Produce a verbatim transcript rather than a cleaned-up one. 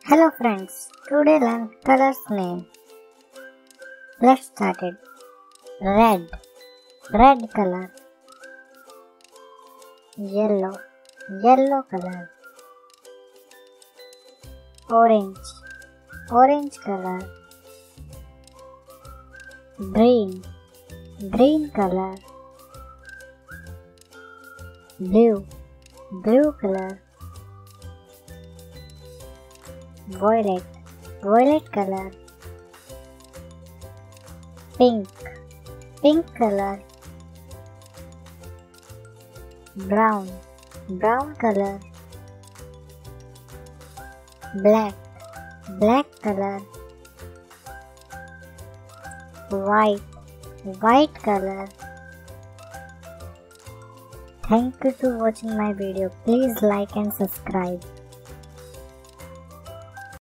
Hello friends, today learn colors name. Let's start it. Red, red color. Yellow, yellow color. Orange, orange color. Green, green color. Blue, blue color. Violet, violet color. Pink, pink color. Brown, brown color. Black, black color. White, white color. Thank you for watching my video. Please like and subscribe.